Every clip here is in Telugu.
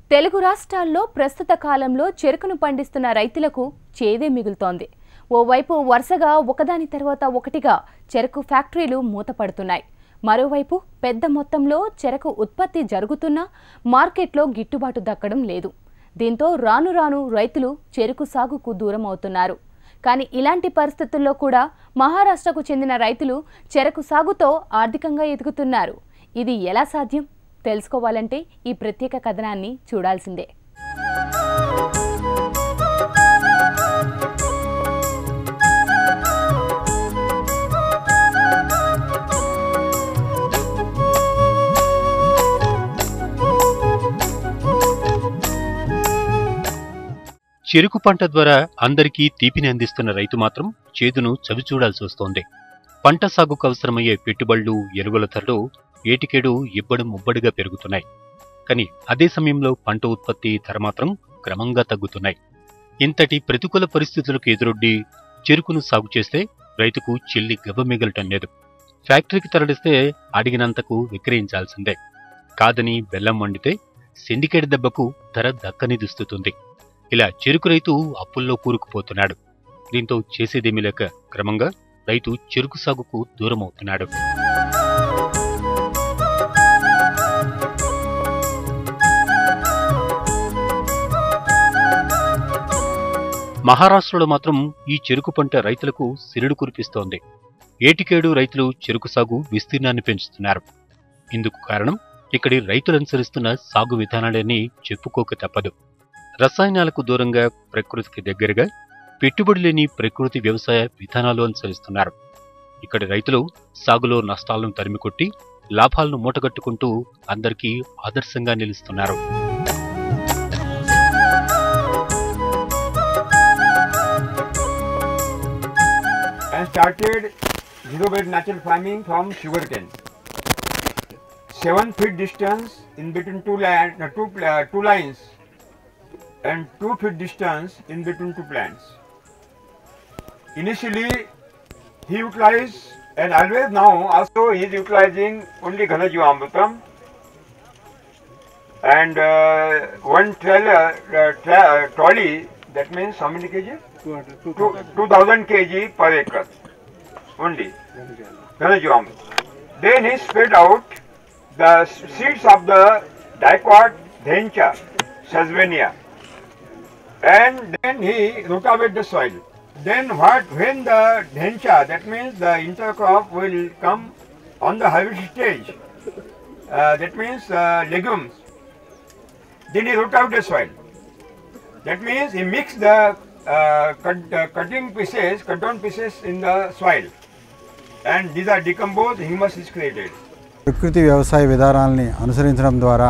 తెలుగు రాష్ట్రాల్లో ప్రస్తుత కాలంలో చెరుకును పండిస్తున్న రైతులకు చేదే మిగులుతోంది. ఓవైపు వరుసగా ఒకదాని తర్వాత ఒకటిగా చెరకు ఫ్యాక్టరీలు మూతపడుతున్నాయి. మరోవైపు పెద్ద మొత్తంలో చెరకు ఉత్పత్తి జరుగుతున్నా మార్కెట్లో గిట్టుబాటు దక్కడం లేదు. దీంతో రాను రాను రైతులు చెరకు సాగుకు దూరం అవుతున్నారు. కానీ ఇలాంటి పరిస్థితుల్లో కూడా మహారాష్ట్రకు చెందిన రైతులు చెరకు సాగుతో ఆర్థికంగా ఎదుగుతున్నారు. ఇది ఎలా సాధ్యం? తెలుసుకోవాలంటే ఈ ప్రత్యేక కథనాన్ని చూడాల్సిందే. చెరుకు పంట ద్వారా అందరికీ తీపిని అందిస్తున్న రైతు మాత్రం చేదును చవిచూడాల్సి వస్తోంది. పంట సాగుకు అవసరమయ్యే పెట్టుబడులు, ఎరువుల ధరలు ఏటికేడు ఇబ్బడి ముబ్బడిగా పెరుగుతున్నాయి. కానీ అదే సమయంలో పంట ఉత్పత్తి ధర మాత్రం క్రమంగా తగ్గుతున్నాయి. ఇంతటి ప్రతికూల పరిస్థితులకు ఎదురొడ్డి చెరుకును సాగు చేస్తే రైతుకు చెల్లి గవ్వ మిగలటం లేదు. ఫ్యాక్టరీకి తరలిస్తే అడిగినంతకు విక్రయించాల్సిందే. కాదని బెల్లం వండితే సిండికేట్ దెబ్బకు ధర దక్కని దుస్తుతుంది. ఇలా చెరుకు రైతు అప్పుల్లో కూరుకుపోతున్నాడు. దీంతో చేసేదేమీ లేక క్రమంగా రైతు చెరుకు సాగుకు దూరమవుతున్నాడు. మహారాష్ట్రలో మాత్రం ఈ చెరుకు పంట రైతులకు సిరుడు కురిపిస్తోంది. ఏటికేడు రైతులు చెరుకు సాగు విస్తీర్ణాన్ని పెంచుతున్నారు. ఇందుకు కారణం ఇక్కడి రైతులు అనుసరిస్తున్న సాగు విధానాలని చెప్పుకోక తప్పదు. రసాయనాలకు దూరంగా ప్రకృతికి దగ్గరగా పెట్టుబడి లేని ప్రకృతి వ్యవసాయ విధానాలు అనుసరిస్తున్నారు. ఇక్కడి రైతులు సాగులో నష్టాలను తరిమికొట్టి లాభాలను మూటగట్టుకుంటూ అందరికీ ఆదర్శంగా నిలుస్తున్నారు. I started zero-bed natural farming from sugarcane. 7 feet distance in between two lines and 2 feet distance in between two plants. Initially, he utilized, and always now also he is utilizing only Ghana Jivamrutam and one trolley, that means how many kg? 2000 kg per acre only Ghana Jivamrutam. Then he spread out the seeds of the dicot, dhencha, sazvenia, and then he rotavated the soil. Then when the dhencha, that means the intercrop will come on the harvest stage, that means legumes, then he rotavated the soil. That means he mixed the cut down pieces in the soil, and these are decomposed, humus is created. ప్రకృతి వ్యవసాయ విధానాలని అనుసరించడం ద్వారా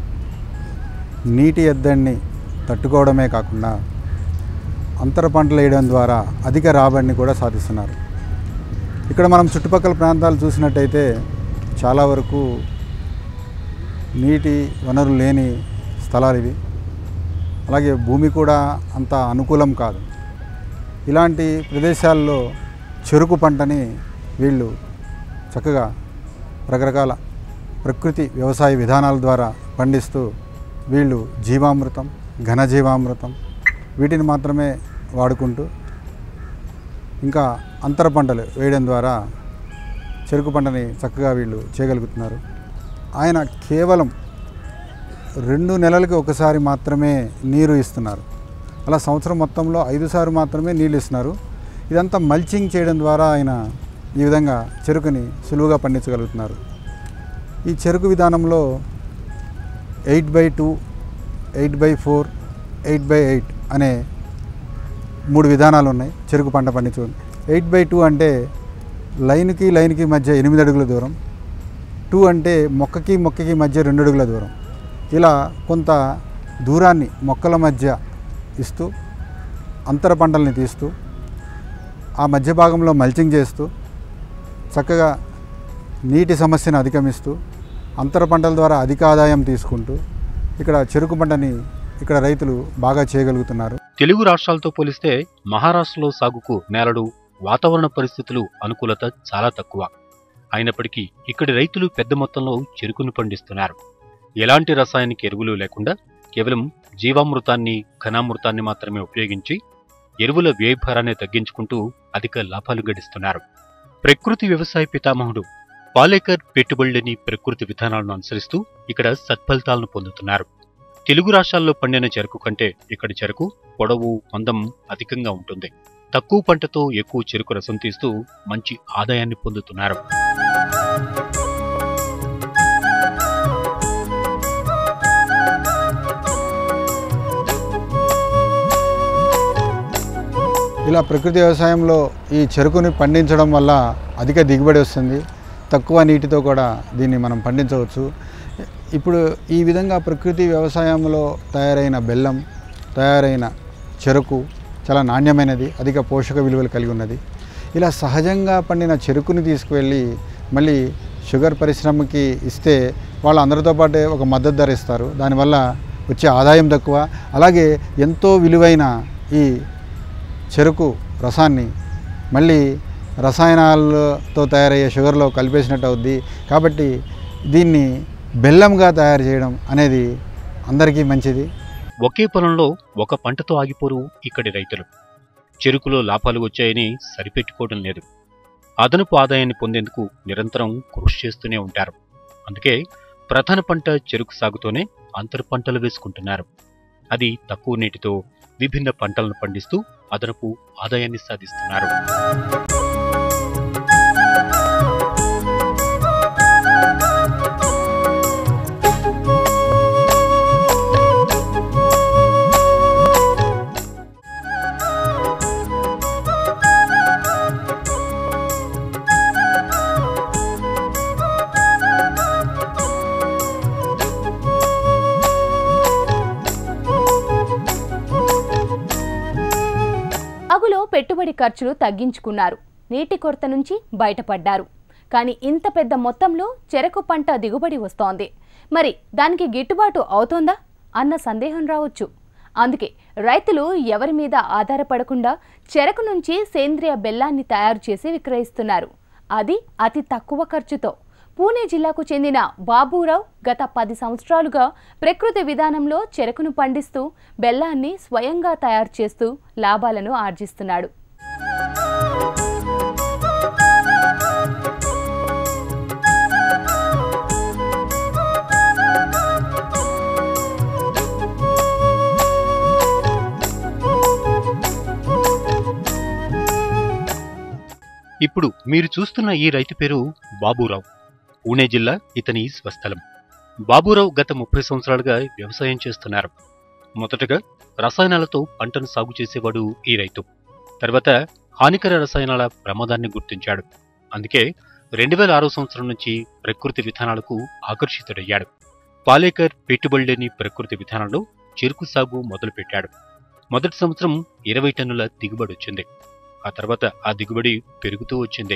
నీటి ఎద్దడిని తట్టుకోవడమే కాకుండా అంతర పంటలు వేయడం ద్వారా అధిక రాబడిని కూడా సాధిస్తున్నారు. ఇక్కడ మనం చుట్టుపక్కల ప్రాంతాలు చూసినట్టయితే చాలా వరకు నీటి వనరులు లేని స్థలాలు ఇవి. అలాగే భూమి కూడా అంత అనుకూలం కాదు. ఇలాంటి ప్రదేశాల్లో చెరుకు పంటని వీళ్ళు చక్కగా రకరకాల ప్రకృతి వ్యవసాయ విధానాల ద్వారా పండిస్తూ వీళ్ళు జీవామృతం, ఘనజీవామృతం వీటిని మాత్రమే వాడుకుంటూ ఇంకా అంతర పంటలు వేయడం ద్వారా చెరుకు పంటని చక్కగా వీళ్ళు చేయగలుగుతున్నారు. ఆయన కేవలం 2 నెలలకి ఒకసారి మాత్రమే నీరు ఇస్తున్నారు. అలా సంవత్సరం మొత్తంలో 5 సార్లు మాత్రమే నీళ్ళు ఇస్తున్నారు. ఇదంతా మల్చింగ్ చేయడం ద్వారా ఆయన ఈ విధంగా చెరుకుని సులువుగా పండించగలుగుతున్నారు. ఈ చెరుకు విధానంలో 8/2, 8/4, 8/8 అనే 3 విధానాలు ఉన్నాయి చెరుకు పంట పండించుకోండి. 8/2 అంటే లైన్కి మధ్య 8 అడుగుల దూరం, 2 అంటే మొక్కకి మధ్య 2 అడుగుల దూరం. ఇలా కొంత దూరాన్ని మొక్కల మధ్య ఇస్తూ అంతర పంటల్ని తీస్తూ ఆ మధ్య భాగంలో మల్చింగ్ చేస్తూ చక్కగా నీటి సమస్యను అధిగమిస్తూ అంతర పంటల ద్వారా అధిక ఆదాయం తీసుకుంటూ ఇక్కడ చెరుకు పంటని ఇక్కడ రైతులు బాగా చేయగలుగుతున్నారు. తెలుగు రాష్ట్రాలతో పోలిస్తే మహారాష్ట్రలో సాగుకు నేలలు, వాతావరణ పరిస్థితులు అనుకూలత చాలా తక్కువ. అయినప్పటికీ ఇక్కడి రైతులు పెద్ద మొత్తంలో చెరుకును పండిస్తున్నారు. ఎలాంటి రసాయనిక ఎరువులు లేకుండా కేవలం జీవామృతాన్ని, ఘనామృతాన్ని మాత్రమే ఉపయోగించి ఎరువుల వ్యయభారాన్ని తగ్గించుకుంటూ అధిక లాభాలు గడిస్తున్నారు. ప్రకృతి వ్యవసాయ పితామహుడు పాలేకర్ పెట్టుబడులేని ప్రకృతి విధానాలను అనుసరిస్తూ ఇక్కడ సత్ఫలితాలను పొందుతున్నారు. తెలుగు రాష్ట్రాల్లో పండిన చెరకు కంటే ఇక్కడ చెరకు పొడవు, మందం అధికంగా ఉంటుంది. తక్కువ పంటతో ఎక్కువ చెరకు రసం తీస్తూ మంచి ఆదాయాన్ని పొందుతున్నారు. ఇలా ప్రకృతి వ్యవసాయంలో ఈ చెరుకుని పండించడం వల్ల అధిక దిగుబడి వస్తుంది. తక్కువ నీటితో కూడా దీన్ని మనం పండించవచ్చు. ఇప్పుడు ఈ విధంగా ప్రకృతి వ్యవసాయంలో తయారైన బెల్లం, తయారైన చెరుకు చాలా నాణ్యమైనది, అధిక పోషక విలువలు కలిగి ఉన్నది. ఇలా సహజంగా పండిన చెరుకుని తీసుకువెళ్ళి మళ్ళీ షుగర్ పరిశ్రమకి ఇస్తే వాళ్ళు అందరితో పాటే ఒక మద్దతు ధర ఇస్తారు. దానివల్ల వచ్చే ఆదాయం తక్కువ. అలాగే ఎంతో విలువైన ఈ చెరుకు రసాన్ని మళ్ళీ రసాయనాలతో తయారయ్యే షుగర్లో కలిపేసినట్టు అవుద్ది. కాబట్టి దీన్ని బెల్లంగా తయారు చేయడం అనేది అందరికీ మంచిది. ఒకే పొలంలో ఒక పంటతో ఆగిపోరు ఇక్కడి రైతులు. చెరుకులో లాభాలు వచ్చాయని సరిపెట్టుకోవడం లేదు. అదనపు ఆదాయాన్ని పొందేందుకు నిరంతరం కృషి చేస్తూనే ఉంటారు. అందుకే ప్రధాన పంట చెరుకు సాగుతోనే అంతర పంటలు వేసుకుంటున్నారు. అది తక్కువ నీటితో విభిన్న పంటలను పండిస్తూ అదనపు ఆదాయాన్ని సాధిస్తున్నారు. సాగులో పెట్టుబడి ఖర్చులు తగ్గించుకున్నారు. నీటి కొరత నుంచి బయటపడ్డారు. కానీ ఇంత పెద్ద మొత్తంలో చెరకు పంట దిగుబడి వస్తోంది. మరి దానికి గిట్టుబాటు అవుతోందా అన్న సందేహం రావచ్చు. అందుకే రైతులు ఎవరి మీద ఆధారపడకుండా చెరకు నుంచి సేంద్రియ బెల్లాన్ని తయారు చేసి విక్రయిస్తున్నారు. అది అతి తక్కువ ఖర్చుతో. పూణే జిల్లాకు చెందిన బాబూరావు గత 10 సంవత్సరాలుగా ప్రకృతి విధానంలో చెరకును పండిస్తూ బెల్లాన్ని స్వయంగా తయారు చేస్తూ లాభాలను ఆర్జిస్తున్నాడు. ఇప్పుడు మీరు చూస్తున్న ఈ రైతు పేరు బాబూరావు. పూణే జిల్లా ఇతని స్వస్థలం. బాబూరావు గత 30 సంవత్సరాలుగా వ్యవసాయం చేస్తున్నారు. మొదటగా రసాయనాలతో పంటను సాగు చేసేవాడు ఈ రైతు. తర్వాత హానికర రసాయనాల ప్రమాదాన్ని గుర్తించాడు. అందుకే 2006 సంవత్సరం నుంచి ప్రకృతి విధానాలకు ఆకర్షితుడయ్యాడు. పాలేకర్ పెట్టుబడులేని ప్రకృతి విధానంలో చెరుకు సాగు మొదలుపెట్టాడు. మొదటి సంవత్సరం 20 టన్నుల దిగుబడి వచ్చింది. ఆ తర్వాత ఆ దిగుబడి పెరుగుతూ వచ్చింది.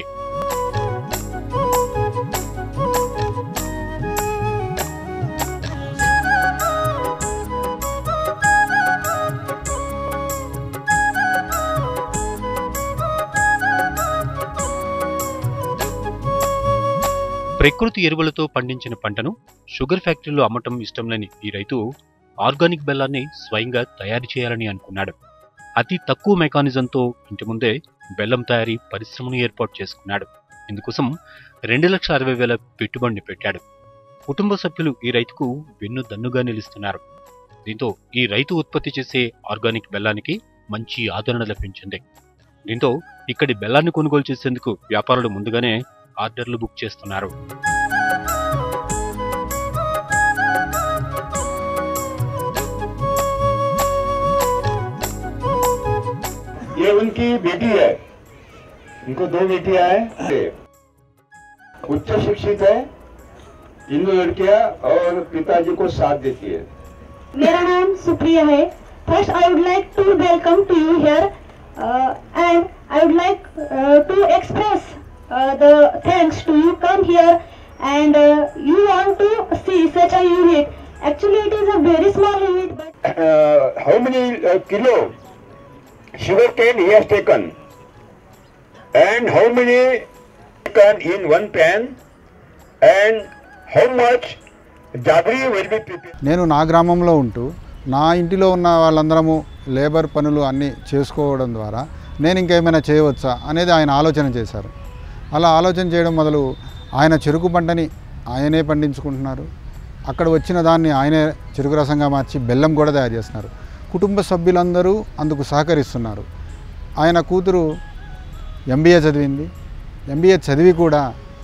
ప్రకృతి ఎరువులతో పండించిన పంటను షుగర్ ఫ్యాక్టరీలో అమ్మటం ఇష్టం లేని ఈ రైతు ఆర్గానిక్ బెల్లాన్ని స్వయంగా తయారు చేయాలని అనుకున్నాడు. అతి తక్కువ మెకానిజంతో ఇంటి ముందే బెల్లం తయారీ పరిశ్రమను ఏర్పాటు చేసుకున్నాడు. ఇందుకోసం 2,60,000 పెట్టుబడిని పెట్టాడు. కుటుంబ సభ్యులు ఈ రైతుకు వెన్నుదన్నుగా నిలుస్తున్నారు. దీంతో ఈ రైతు ఉత్పత్తి చేసే ఆర్గానిక్ బెల్లానికి మంచి ఆదరణ లభించింది. దీంతో ఇక్కడి బెల్లాన్ని కొనుగోలు చేసేందుకు వ్యాపారులు ముందుగానే ఆర్డర్లు బుక్ చేస్తున్నారు. ये उनकी बेटी है, इनको 2 बेटियां हैं, उच्च शिक्षित है, तीनों लड़कियां और पिताजी को साथ देती है। मेरा नाम सुप्रिया है. First, I would like to welcome to you here, and I would like to express the thanks to you come here, and you want to see such a unit. Actually, it is a very small unit, but How many kilo sugar cane he has taken, and how many taken in one pan, and how much jaggery will be prepared. నేను నా గ్రామంలో ఉంటూ నా ఇంటిలో ఉన్న వాళ్ళందరము లేబర్ పనులు అన్నీ చేసుకోవడం ద్వారా నేను ఇంకేమైనా చేయవచ్చా అనేది ఆయన ఆలోచన చేశారు. అలా ఆలోచన చేయడం మొదలు ఆయన చెరుకు పంటని ఆయనే పండించుకుంటున్నారు. అక్కడ వచ్చిన దాన్ని ఆయనే చెరుకు రసంగా మార్చి బెల్లం కూడా తయారు చేస్తున్నారు. కుటుంబ సభ్యులందరూ అందుకు సహకరిస్తున్నారు. ఆయన కూతురు MBA చదివింది. MBA చదివి కూడా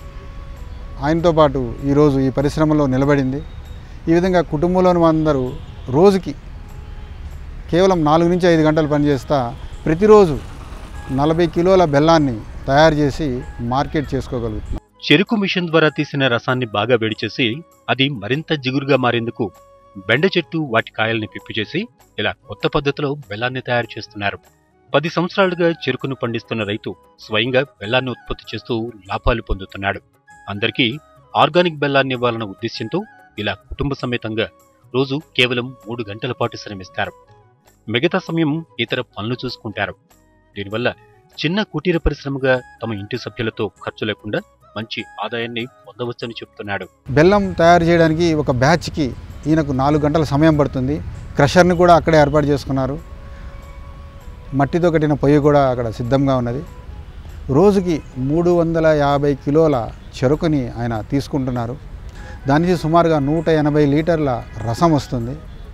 ఆయనతో పాటు ఈరోజు ఈ పరిశ్రమలో నిలబడింది. ఈ విధంగా కుటుంబంలోని అందరూ రోజుకి కేవలం 4 నుంచి 5 గంటలు పనిచేస్తా ప్రతిరోజు 40 కిలోల బెల్లాన్ని తయారు చేసి మార్కెట్ చేసుకోగలుగుతున్నారు. చెరుకు మిషన్ ద్వారా తీసిన రసాన్ని బాగా వేడి చేసి అది మరింత జిగురుగా మారేందుకు బెండ చెట్టు వాటి కాయల్ని పిప్పి చేసి ఇలా కొత్త పద్ధతిలో బెల్లాన్ని తయారు చేస్తున్నారు. 10 సంవత్సరాలుగా చెరుకును పండిస్తున్న రైతు స్వయంగా బెల్లాన్ని ఉత్పత్తి చేస్తూ లాభాలు పొందుతున్నాడు. అందరికీ ఆర్గానిక్ బెల్లాన్ని ఇవ్వాలన్న ఉద్దేశ్యంతో ఇలా కుటుంబ సమేతంగా రోజు కేవలం 3 గంటల పాటు శ్రమిస్తారు. మిగతా సమయం ఇతర పనులు చూసుకుంటారు. దీనివల్ల చిన్న కుటీర పరిశ్రమగా తమ ఇంటి సభ్యులతో ఖర్చు లేకుండా మంచి ఆదాయాన్ని పొందవచ్చని చెప్తున్నాడు. బెల్లం తయారు చేయడానికి ఒక బ్యాచ్కి ఈయనకు 4 గంటల సమయం పడుతుంది. క్రషర్ని కూడా అక్కడే ఏర్పాటు చేసుకున్నారు. మట్టితో కట్టిన పొయ్యి కూడా అక్కడ సిద్ధంగా ఉన్నది. రోజుకి 350 కిలోల చెరుకుని ఆయన తీసుకుంటున్నారు. దాని నుంచి సుమారుగా 180 లీటర్ల రసం వస్తుంది.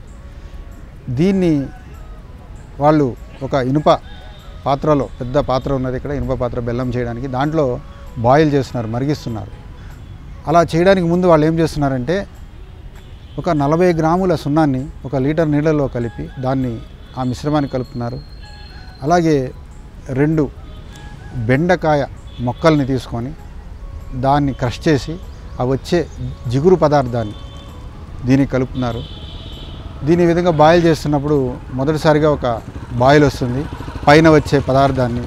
దీన్ని వాళ్ళు ఒక ఇనుప పాత్రలో, పెద్ద పాత్ర ఉన్నది ఇక్కడ, ఇనుప పాత్ర బెల్లం చేయడానికి, దాంట్లో బాయిల్ చేస్తున్నారు, మరిగిస్తున్నారు. అలా చేయడానికి ముందు వాళ్ళు ఏం చేస్తున్నారంటే ఒక 40 గ్రాముల సున్నాన్ని 1 లీటర్ నీళ్ళలో కలిపి దాన్ని ఆ మిశ్రమాన్ని కలుపుతున్నారు. అలాగే 2 బెండకాయ మొక్కల్ని తీసుకొని దాన్ని క్రష్ చేసి ఆ వచ్చే జిగురు పదార్థాన్ని దీనికి కలుపుతున్నారు. దీని విధంగా బాయిల్ చేస్తున్నప్పుడు మొదటిసారిగా ఒక బాయిల్ వస్తుంది. పైన వచ్చే పదార్థాన్ని,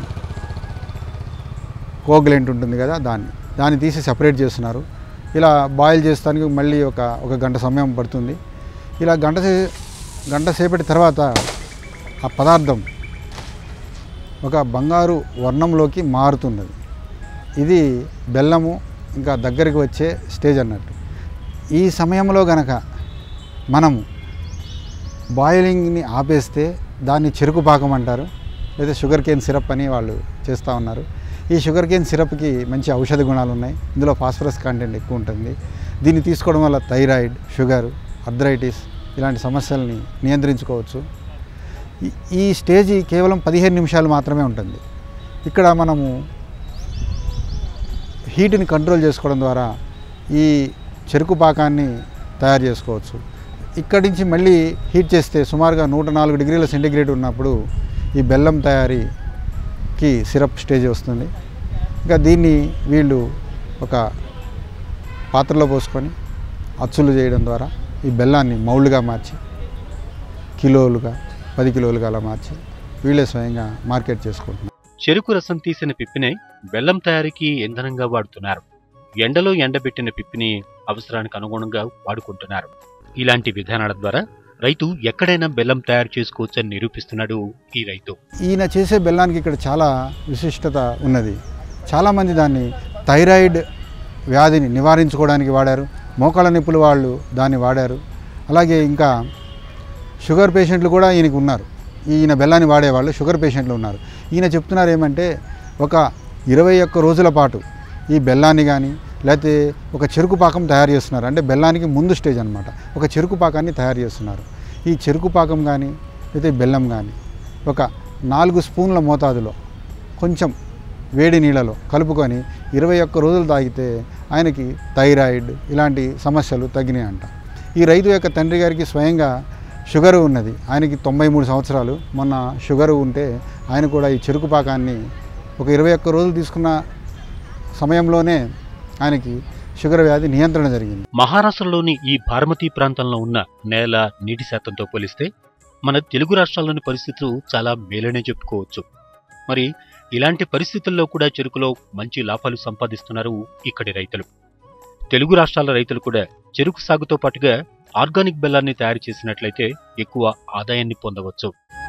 కోగ్లెంట్ ఉంటుంది కదా, దాన్ని తీసి సపరేట్ చేస్తున్నారు. ఇలా బాయిల్ చేస్తానికి మళ్ళీ ఒక గంట సమయం పడుతుంది. ఇలా గంట సేపటి తర్వాత ఆ పదార్థం ఒక బంగారు వర్ణంలోకి మారుతున్నది. ఇది బెల్లము ఇంకా దగ్గరికి వచ్చే స్టేజ్ అన్నట్టు. ఈ సమయంలో గనక మనము బాయిలింగ్ని ఆపేస్తే దాన్ని చెరుకు పాకం అంటారు, లేదా షుగర్ కేన్ సిరప్ అని వాళ్ళు చేస్తూ ఉన్నారు. ఈ షుగర్ కేన్ సిరప్కి మంచి ఔషధ గుణాలు ఉన్నాయి. ఇందులో ఫాస్ఫరస్ కంటెంట్ ఎక్కువ ఉంటుంది. దీన్ని తీసుకోవడం వల్ల థైరాయిడ్, షుగర్, అర్థరైటిస్ ఇలాంటి సమస్యల్ని నియంత్రించుకోవచ్చు. ఈ స్టేజీ కేవలం 15 నిమిషాలు మాత్రమే ఉంటుంది. ఇక్కడ మనము హీట్ని కంట్రోల్ చేసుకోవడం ద్వారా ఈ చెరుకు పాకాన్ని తయారు చేసుకోవచ్చు. ఇక్కడి నుంచి మళ్ళీ హీట్ చేస్తే సుమారుగా 104 డిగ్రీల సెంటీగ్రేడ్ ఉన్నప్పుడు ఈ బెల్లం తయారీకి సిరప్ స్టేజ్ వస్తుంది. ఇంకా దీన్ని వీళ్ళు ఒక పాత్రలో పోసుకొని అచ్చులు చేయడం ద్వారా ఈ బెల్లాన్ని మౌల్డ్గా మార్చి కిలోలుగా, 10 కిలోలుగా అలా మార్చి వీళ్ళే స్వయంగా మార్కెట్ చేసుకుంటున్నారు. చెరుకు రసం తీసిన పిప్పినే బెల్లం తయారీకి ఇంధనంగా వాడుతున్నారు. ఎండలో ఎండబెట్టిన పిప్పిని అవసరానికి అనుగుణంగా వాడుకుంటున్నారు. ఇలాంటి విధానాల ద్వారా రైతు ఎక్కడైనా బెల్లం తయారు చేసుకోవచ్చని నిరూపిస్తున్నాడు ఈ రైతు. ఈయన చేసే బెల్లానికి ఇక్కడ చాలా విశిష్టత ఉన్నది. చాలామంది దాన్ని థైరాయిడ్ వ్యాధిని నివారించుకోవడానికి వాడారు. మోకాళ్ళ నొప్పులు వాళ్ళు దాన్ని వాడారు. అలాగే ఇంకా షుగర్ పేషెంట్లు కూడా ఈయనకు ఉన్నారు. ఈయన బెల్లాన్ని వాడేవాళ్ళు షుగర్ పేషెంట్లు ఉన్నారు. ఈయన చెప్తున్నారు ఏమంటే ఒక 21 రోజుల పాటు ఈ బెల్లాన్ని కానీ లేకపోతే ఒక చెరుకు పాకం తయారు చేస్తున్నారు. అంటే బెల్లానికి ముందు స్టేజ్ అనమాట. ఒక చెరుకు పాకాన్ని తయారు చేస్తున్నారు. ఈ చెరుకు పాకం కానీ లేకపోతే బెల్లం కానీ ఒక 4 స్పూన్ల మోతాదులో కొంచెం వేడి నీళ్ళలో కలుపుకొని 21 రోజులు తాగితే ఆయనకి థైరాయిడ్ ఇలాంటి సమస్యలు తగ్గినాయంట. ఈ రైతు యొక్క తండ్రి గారికి స్వయంగా షుగరు ఉన్నది. ఆయనకి 93 సంవత్సరాలు. మొన్న షుగరు ఉంటే ఆయన కూడా ఈ చెరుకు పాకాన్ని ఒక 21 రోజులు తీసుకున్న సమయంలోనే ఆయనకి షుగర్ వ్యాధి నియంత్రణ జరిగింది. మహారాష్ట్రలోని ఈ బార్మతి ప్రాంతంలో ఉన్న నేల, నీటి శాతంతో పోలిస్తే మన తెలుగు రాష్ట్రాల్లోని పరిస్థితులు చాలా మేలనే చెప్పుకోవచ్చు. మరి ఇలాంటి పరిస్థితుల్లో కూడా చెరుకులో మంచి లాభాలు సంపాదిస్తున్నారు ఇక్కడి రైతులు. తెలుగు రాష్ట్రాల రైతులు కూడా చెరుకు సాగుతో పాటుగా ఆర్గానిక్ బెల్లాన్ని తయారు చేసినట్లయితే ఎక్కువ ఆదాయాన్ని పొందవచ్చు.